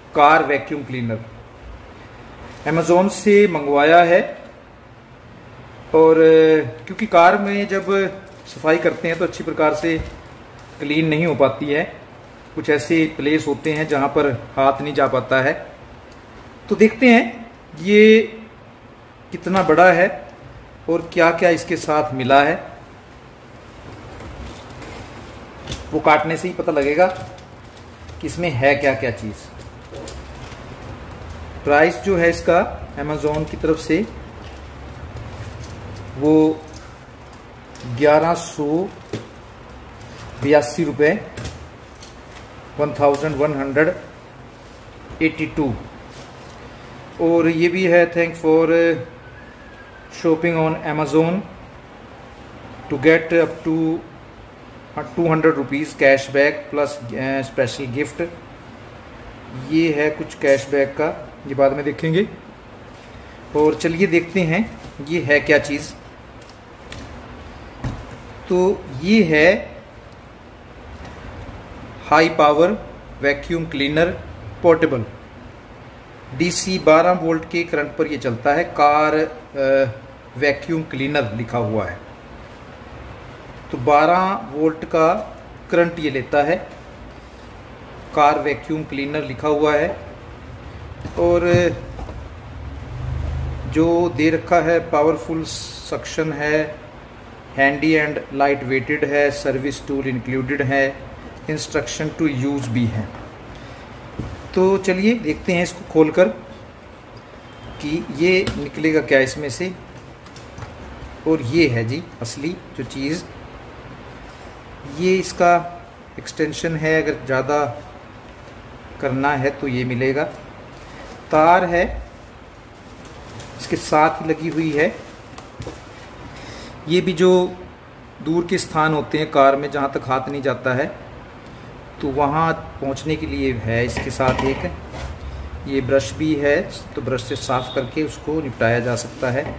Car vacuum cleaner Amazon से मंगवाया है। और क्योंकि कार में जब सफाई करते हैं तो अच्छी प्रकार से क्लीन नहीं हो पाती है, कुछ ऐसे प्लेस होते हैं जहां पर हाथ नहीं जा पाता है। तो देखते हैं ये कितना बड़ा है और क्या क्या इसके साथ मिला है। वो काटने से ही पता लगेगा कि इसमें है क्या क्या चीज। प्राइस जो है इसका अमेज़ॉन की तरफ से वो 1182 रुपये 1182। और ये भी है thank for shopping on Amazon to get up to 200 rupees cashback plus special gift. ये है कुछ कैशबैक का, ये बाद में देखेंगे। और चलिए देखते हैं ये है क्या चीज़। तो ये है high power vacuum cleaner portable, DC 12 volt के करंट पर ये चलता है। कार वैक्यूम क्लीनर लिखा हुआ है, तो 12 वोल्ट का करंट ये लेता है। कार वैक्यूम क्लीनर लिखा हुआ है। और जो दे रखा है पावरफुल सक्शन है, हैंडी एंड लाइट वेटेड है, सर्विस टूल इंक्लूडेड है, इंस्ट्रक्शन टू यूज भी है। तो चलिए देखते हैं इसको खोलकर कि ये निकलेगा क्या इसमें से। और ये है जी असली जो चीज़, ये इसका एक्सटेंशन है। अगर ज़्यादा करना है तो ये मिलेगा। तार है इसके साथ ही लगी हुई है। ये भी जो दूर के स्थान होते हैं कार में जहाँ तक हाथ नहीं जाता है, तो वहाँ पहुँचने के लिए है इसके साथ एक ये ब्रश भी है, तो ब्रश से साफ करके उसको निपटाया जा सकता है।